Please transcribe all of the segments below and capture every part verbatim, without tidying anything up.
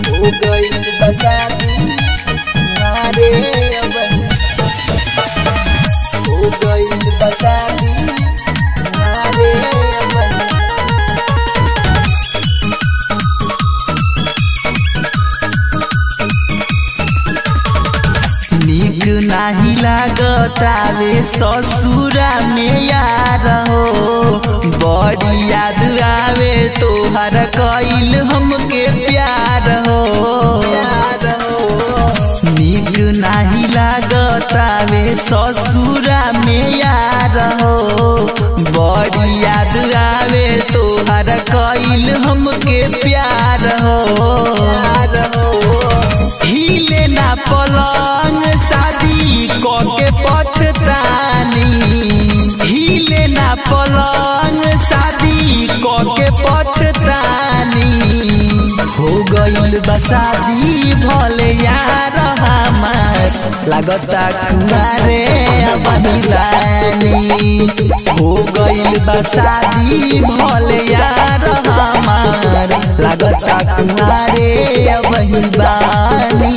हो गइल बसाती हमारे अब हो गइल बसाती हमारे अब नीक नाही लागतावे ससुरा में यार हो बड़ी याद आवे तोहर कइल हमके प्यार हो प्यार हो नीक नाही लागतावे ससुरा में यार हो बड़ी याद आवे तोहर कइल हमके प्यार हो प्यार हो हिले ना पलंग शादी के पछतानी हिले ना पलंग शादी के पछतानी हो गइल बसादी भले यार हमार लागता कुआरे बहिलानी हो गइल बसादी भले यार हमार लागता कुआरे बहिलानी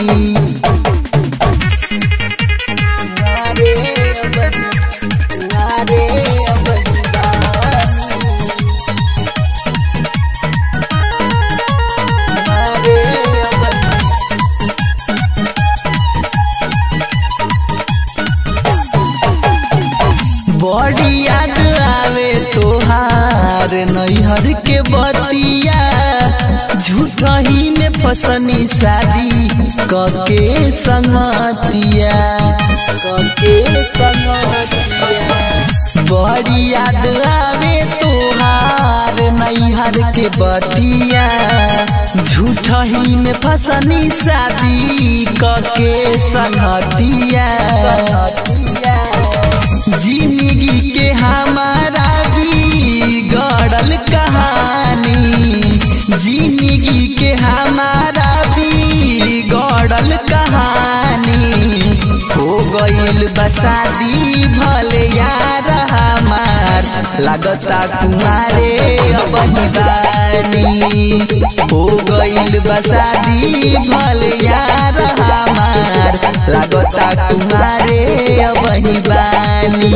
बड़ी याद आवे तोहार नैहर के बतिया झूठा ही में फसनी शादी कके संगतिया कके संगतिया बड़ी याद आवे तोहार नैहर के बतिया झूठा ही में फसनी शादी कके संगतिया जिंदगी के हमारा भी गड़ल कहानी जिंदगी के हमारा भी गड़ल कहानी हो गइल बसादी भले यार हमार लागता कुमारे बहिबानी हो गइल बसादी भले यार हमार लागता कुमारे बहिबानी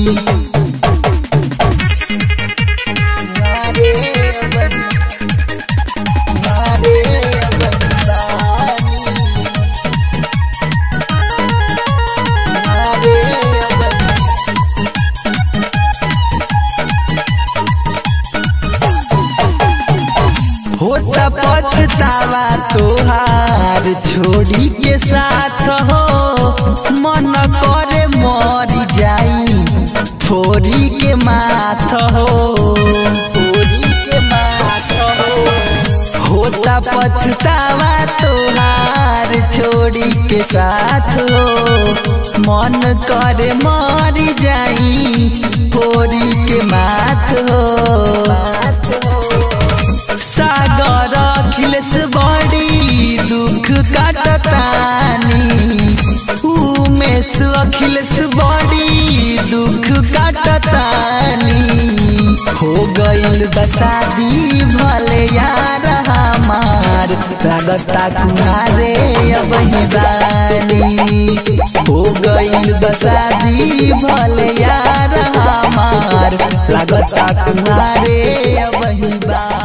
होता पछतावा तोहार छोड़ी के साथ हो मन करे मर जाई फोड़ी के माथ हो फोड़ी के माथ हो होता पछतावा तोहार छोड़ी के साथ हो मन करे मर जाई फोड़ी के माथ हो माथ हो सागर अखिलेश बड़ी दुख काटतानी उमेश अखिलेश बड़ी दुख काटतानी हो गइल बसादी भले यार हमार लागता कुमारे बहिबानी हो गइल बसादी भले यार हमार लागता कुमारे बहिबानी।